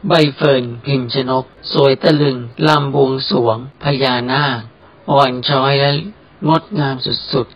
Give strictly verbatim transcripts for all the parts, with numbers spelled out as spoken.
ใบเฟิร์นพิมชนกสวยตะลึงลำบวงสรวงพญานาคอ่อนช้อยและงดงามสุด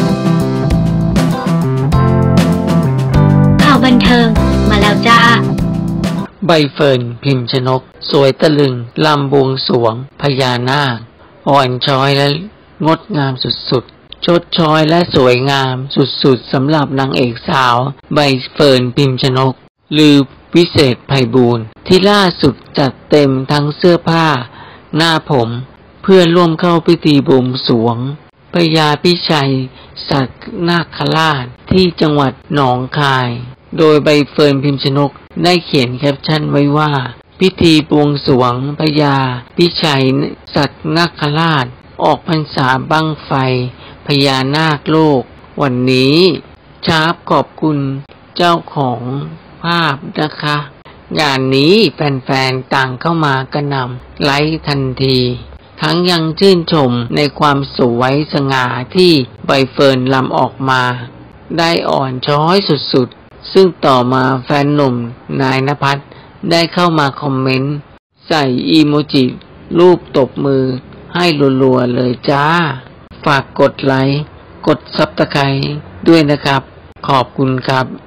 ๆข่าวบันเทิงมาแล้วจ้าใบเฟิร์นพิมชนกสวยตะลึงลำบวงสรวงพญานาคอ่อนช้อยและงดงามสุดๆชดช้อยและสวยงามสุดๆสำหรับนางเอกสาวใบเฟิร์นพิมชนกลือวิเศษไพบูลย์ที่ล่าสุดจัดเต็มทั้งเสื้อผ้าหน้าผมเพื่อร่วมเข้าพิธีบวงสรวงพญาพิชัยสักนาคราชที่จังหวัดหนองคายโดยใบเฟิร์นพิมชนกได้เขียนแคปชั่นไว้ว่าพิธีบวงสรวงพญาพิชัยสักนาคราชออกพรรษาบั้งไฟพญานาคโลกวันนี้ชาร์ปขอบคุณเจ้าของภาพนะคะงานนี้แฟนๆต่างเข้ามากระหน่ำไลค์ทันทีทั้งยังชื่นชมในความสวยสง่าที่ใบเฟิร์นลำออกมาได้อ่อนช้อยสุดๆซึ่งต่อมาแฟนหนุ่มนายณภัทรได้เข้ามาคอมเมนต์ใส่อีโมจิรูปตบมือให้รัวๆเลยจ้าฝากกดไลค์กดซับสไครบ์ด้วยนะครับขอบคุณครับ